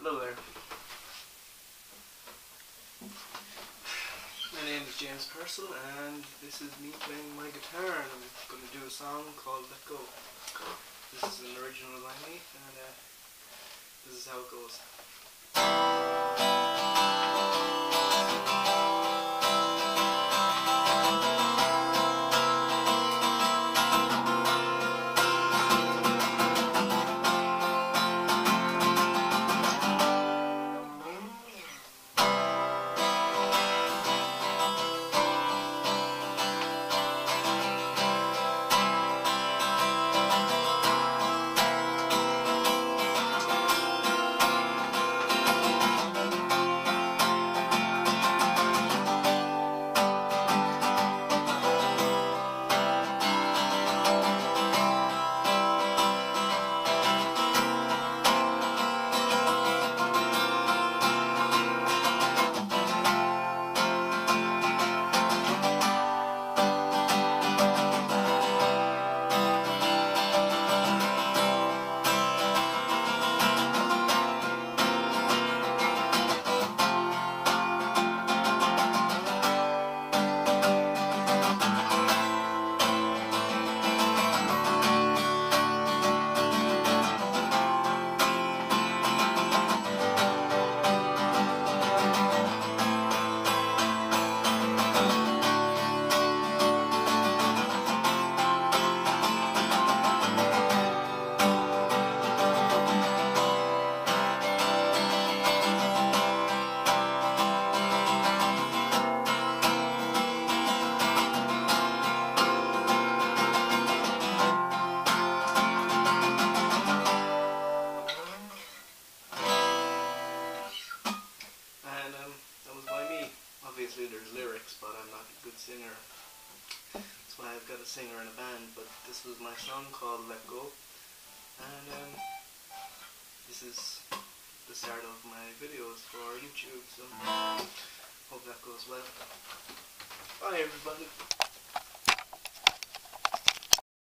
Hello there. My name is James Purcell and this is me playing my guitar, and I'm going to do a song called Let Go. This is an original by me, and this is how it goes. Obviously there's lyrics, but I'm not a good singer. That's why I've got a singer in a band, but this was my song called Let Go, and this is the start of my videos for YouTube, so hope that goes well. Bye everybody.